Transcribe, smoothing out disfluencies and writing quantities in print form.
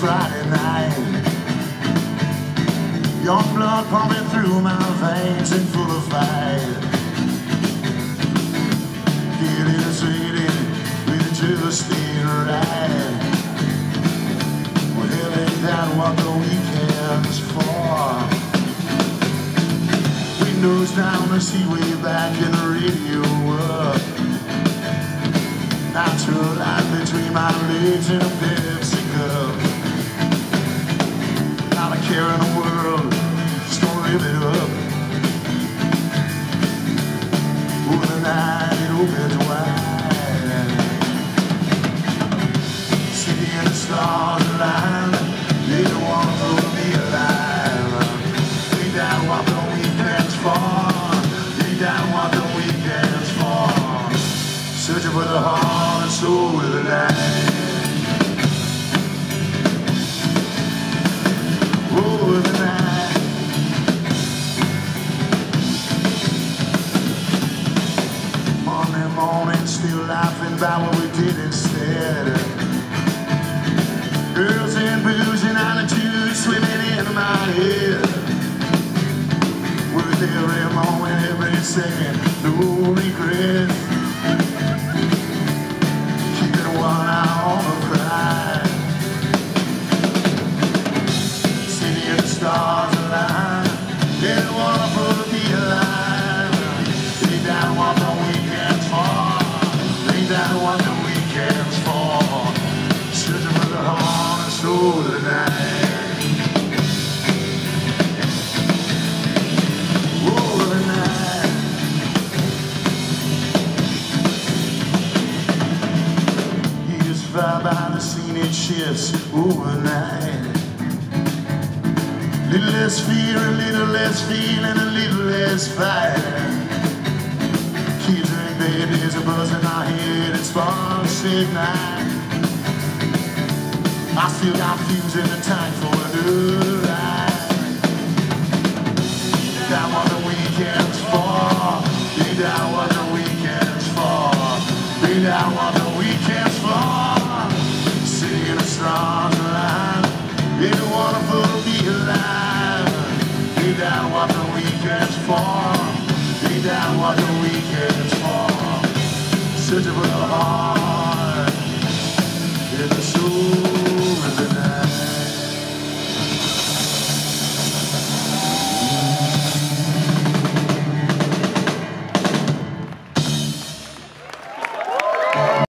Friday night. Young blood pumping through my veins and full of fight. Getting a city with just ain't right. Well, hell, ain't that what the weekend's for? Windows down the seaway back in the radio up. Natural light between my legs and a Pepsi cup. Not a care in the world, just gonna live it up. Oh, the night it opens wide. City and the stars align. They don't wanna throw me alive. Ain't that what the weekend's for? Ain't that what the weekend's for? Searching for the heart and soul of the night. Oh, the night. Monday morning, still laughing about what we did instead. Girls and booze and attitudes swimming in my head. Worth every moment, every second, no regrets. Keeping one eye on the prize. City and the stars align. They don't wanna put me alive. Ain't that what the weekend's for? Ain't that what the weekend's for? Searching for the heart and soul of the night. Oh, the night. Years fly by, the scenic shifts overnight. Little less fear, a little less feeling, a little less fight. Kids are in bed, there's a buzz in my head, it sparks at night. I still got fumes in the tank for a new ride. Ain't that what the weekend's for? Ain't that what the weekend's for? Ain't that what the weekend's for? City and the stars align. They don't wanna put me alive. Ain't that what the weekend's for? Ain't that what the weekend's for? Searching for the